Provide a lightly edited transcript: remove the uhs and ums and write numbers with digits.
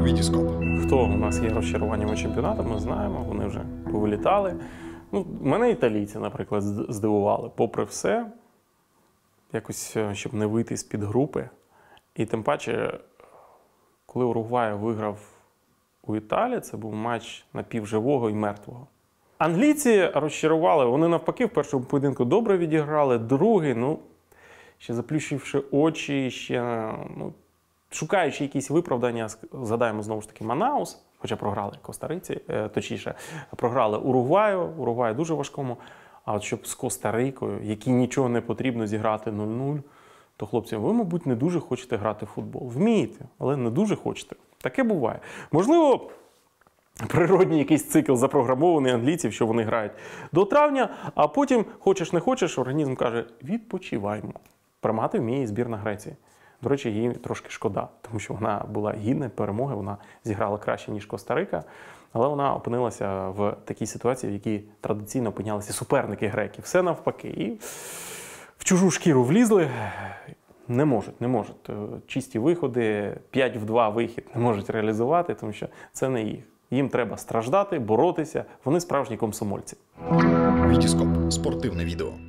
Вітіскоп. Хто у нас є розчаруваннями чемпіонату, ми знаємо, вони вже повилітали. Мене італійці, наприклад, здивували. Попри все, якось, щоб не вийти з-під групи. І тим паче, коли Уругвай виграв у Італії, це був матч напівживого і мертвого. Англійці розчарували, вони навпаки в першому поєдинку добре відіграли, другий, ще заплющивши очі, ще шукаючи якісь виправдання, згадаємо знову ж таки Манаус, хоча програли Коста-Риці, точніше, програли Уругваю, Уругваю дуже важкому, а от щоб з Коста-Рикою, якій нічого не потрібно зіграти 0-0, то, хлопці, ви, мабуть, не дуже хочете грати в футбол. Вмієте, але не дуже хочете. Таке буває. Можливо, природній якийсь цикл запрограмований англійців, що вони грають до травня, а потім, хочеш не хочеш, організм каже, відпочиваємо. Перемагати вміє збірна Греції. До речі, їй трошки шкода, тому що вона була гідна перемоги, вона зіграла краще, ніж Коста-Рика, але вона опинилася в такій ситуації, в якій традиційно опинялися суперники греків. Все навпаки. І в чужу шкіру влізли. Не можуть. Чисті виходи, 5-2 вихід не можуть реалізувати, тому що це не їх. Їм треба страждати, боротися. Вони справжні комсомольці. Вітіскоп. Спортивне відео.